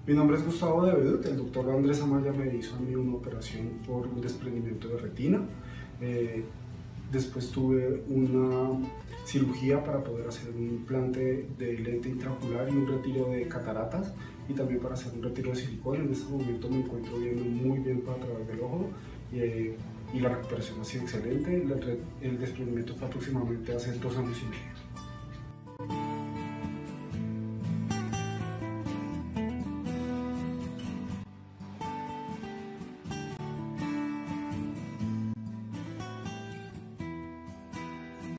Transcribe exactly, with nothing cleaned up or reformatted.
Mi nombre es Gustavo de Bedut. El doctor Andrés Amaya me hizo a mí una operación por un desprendimiento de retina. Eh, después tuve una cirugía para poder hacer un implante de lente intraocular y un retiro de cataratas, y también para hacer un retiro de silicona. En este momento me encuentro viendo muy bien a través del ojo y, eh, y la recuperación ha sido excelente. El, el desprendimiento fue aproximadamente hace dos años y medio.